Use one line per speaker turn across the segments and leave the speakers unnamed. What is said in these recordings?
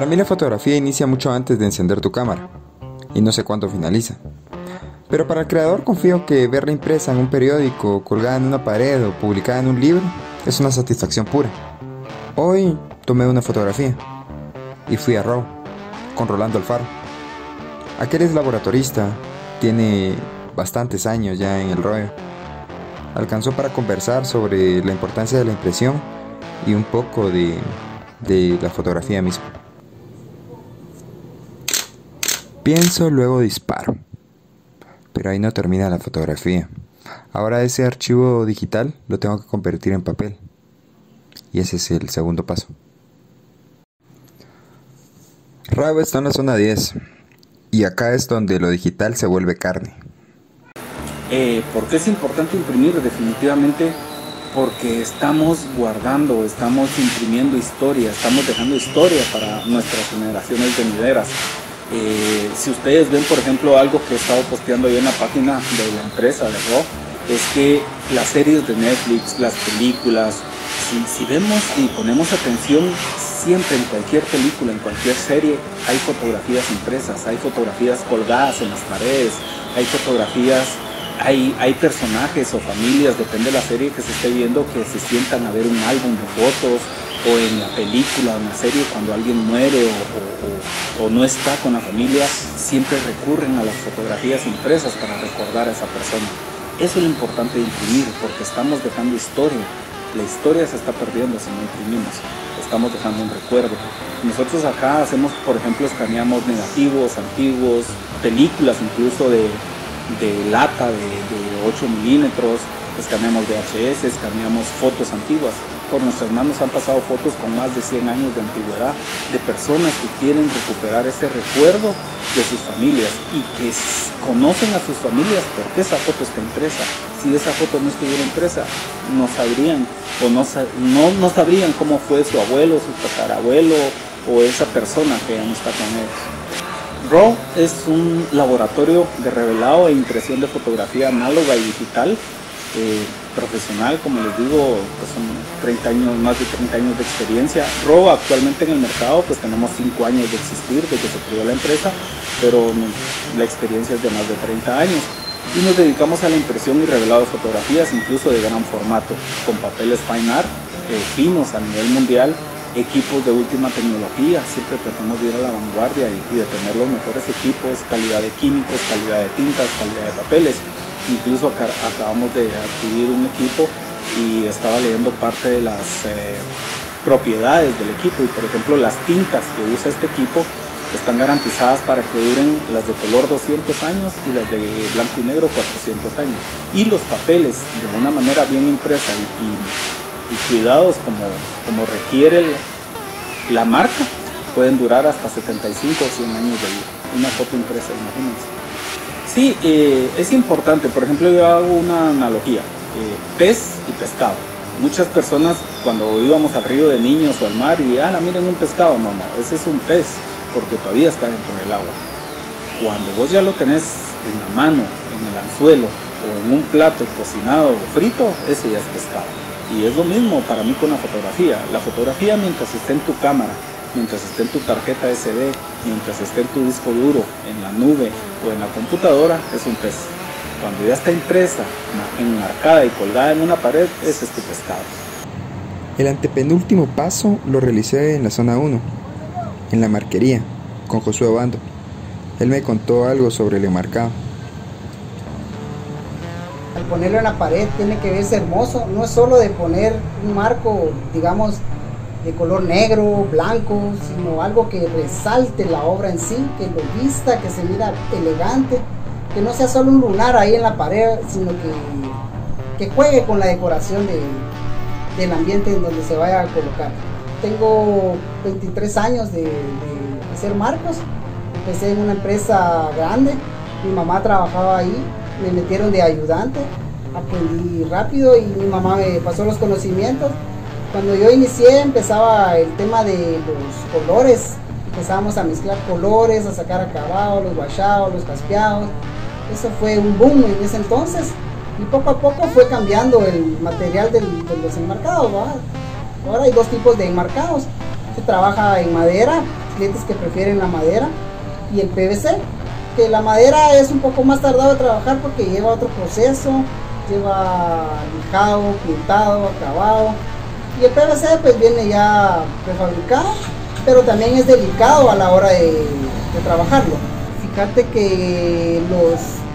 Para mí la fotografía inicia mucho antes de encender tu cámara, y no sé cuándo finaliza. Pero para el creador confío que verla impresa en un periódico, colgada en una pared o publicada en un libro es una satisfacción pura. Hoy tomé una fotografía y fui a RAW con Rolando Alfaro. Aquel es laboratorista, tiene bastantes años ya en el rollo. Alcanzó para conversar sobre la importancia de la impresión y un poco de la fotografía misma. Pienso, luego disparo. Pero ahí no termina la fotografía. Ahora ese archivo digital lo tengo que convertir en papel. Y ese es el segundo paso. RAW está en la zona 10. Y acá es donde lo digital se vuelve carne.
¿Por qué es importante imprimir? Definitivamente porque estamos guardando, estamos imprimiendo historia, estamos dejando historia para nuestras generaciones venideras. Si ustedes ven, por ejemplo, algo que he estado posteando yo en la página de la empresa de RAW, es que las series de Netflix, las películas, si vemos y ponemos atención, siempre en cualquier película, en cualquier serie, hay fotografías impresas, hay fotografías colgadas en las paredes, hay fotografías, hay personajes o familias, depende de la serie que se esté viendo, que se sientan a ver un álbum de fotos, o en la película o en la serie cuando alguien muere o no está con la familia, siempre recurren a las fotografías impresas para recordar a esa persona. Eso es lo importante de imprimir, porque estamos dejando historia. La historia se está perdiendo si no imprimimos, estamos dejando un recuerdo. Nosotros acá hacemos, por ejemplo, escaneamos negativos antiguos, películas incluso de lata de 8 milímetros, escaneamos VHS, escaneamos fotos antiguas. Por nuestras manos han pasado fotos con más de 100 años de antigüedad, de personas que quieren recuperar ese recuerdo de sus familias y que conocen a sus familias porque esa foto está impresa. Si esa foto no estuviera impresa, no sabrían o no sabrían cómo fue su abuelo, su tatarabuelo o esa persona que ya no está con ellos. RAW es un laboratorio de revelado e impresión de fotografía análoga y digital profesional, como les digo, pues son 30 años, más de 30 años de experiencia. RAW actualmente en el mercado, pues tenemos 5 años de existir desde que se creó la empresa, pero la experiencia es de más de 30 años. Y nos dedicamos a la impresión y revelado de fotografías, incluso de gran formato, con papeles fine art, finos a nivel mundial, equipos de última tecnología. Siempre tratamos de ir a la vanguardia y de tener los mejores equipos, calidad de químicos, calidad de tintas, calidad de papeles. Incluso acabamos de adquirir un equipo y estaba leyendo parte de las propiedades del equipo, y por ejemplo las tintas que usa este equipo están garantizadas para que duren las de color 200 años y las de blanco y negro 400 años. Y los papeles de una manera bien impresa y cuidados como requiere la marca, pueden durar hasta 75 o 100 años de vida. Una foto impresa, imagínense. Sí, es importante. Por ejemplo, yo hago una analogía, pez y pescado. Muchas personas cuando íbamos al río de niños o al mar y miren un pescado, no, ese es un pez porque todavía está dentro del agua. Cuando vos ya lo tenés en la mano, en el anzuelo o en un plato cocinado o frito, ese ya es pescado. Y es lo mismo para mí con la fotografía. La fotografía, mientras esté en tu cámara, mientras esté en tu tarjeta SD, mientras esté en tu disco duro, en la nube o en la computadora, es un pez. Cuando ya está impresa, enmarcada y colgada en una pared, ese es tu pescado.
El antepenúltimo paso lo realicé en la zona 1, en la marquería, con Josué Obando. Él me contó algo sobre el enmarcado.
Al ponerlo en la pared tiene que verse hermoso, no es solo de poner un marco, digamos, de color negro, blanco, sino algo que resalte la obra en sí, que lo vista, que se mira elegante, que no sea solo un lunar ahí en la pared, sino que juegue con la decoración del ambiente en donde se vaya a colocar. Tengo 23 años de hacer marcos, empecé en una empresa grande, mi mamá trabajaba ahí, me metieron de ayudante, aprendí rápido y mi mamá me pasó los conocimientos. Cuando yo inicié empezaba el tema de los colores, empezábamos a mezclar colores, a sacar acabados, los washados, los caspeados. Eso fue un boom en ese entonces y poco a poco fue cambiando el material de los enmarcados, ¿verdad? Ahora hay dos tipos de enmarcados, se trabaja en madera clientes que prefieren la madera y el PVC, que la madera es un poco más tardado de trabajar porque lleva otro proceso, lleva lijado, pintado, acabado, y el PVC pues viene ya prefabricado, pero también es delicado a la hora de trabajarlo. Fíjate que los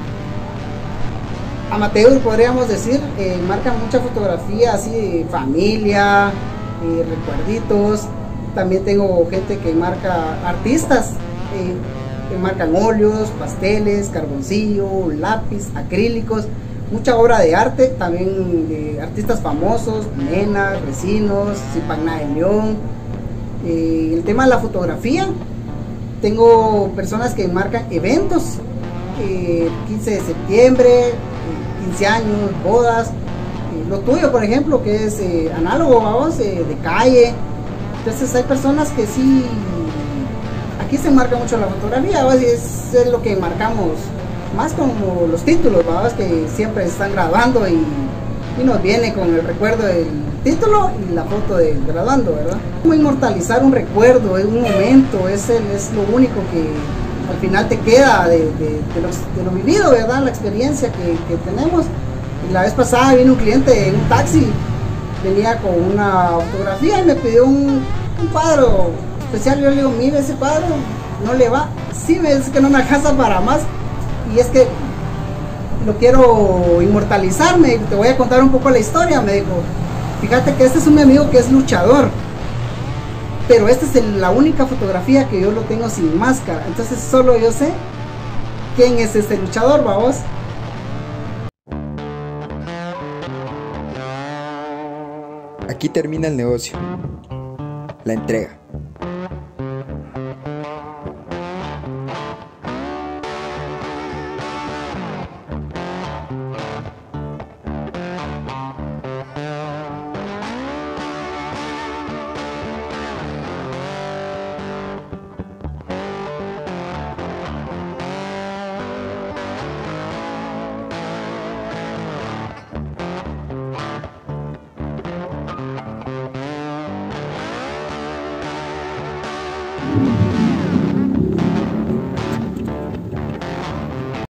amateurs, podríamos decir, marcan mucha fotografía así de familia, recuerditos. También tengo gente que marca artistas, que marcan óleos, pasteles, carboncillo, lápiz, acrílicos, mucha obra de arte, también de artistas famosos, Mena, Resinos, Zipagna de León. El tema de la fotografía, tengo personas que marcan eventos, 15 de septiembre, 15 años, bodas, lo tuyo por ejemplo que es análogo, vamos, de calle. Entonces hay personas que sí, aquí se marca mucho la fotografía, ¿vamos? Y es lo que marcamos más como los títulos, ¿vamos? Que siempre están grabando y nos viene con el recuerdo del título y la foto del graduando, ¿verdad? Como inmortalizar un recuerdo, es un momento, es lo único que al final te queda de lo vivido, ¿verdad? La experiencia que tenemos. Y la vez pasada vino un cliente en un taxi, venía con una fotografía y me pidió un cuadro especial. Yo le digo, mire, ese cuadro no le va. Sí, me dice que no me alcanza para más. Y es que lo quiero inmortalizarme. Te voy a contar un poco la historia. Me dijo, fíjate que este es un amigo que es luchador, pero esta es la única fotografía que yo lo tengo sin máscara. Entonces solo yo sé quién es este luchador, vamos.
Aquí termina el negocio, la entrega.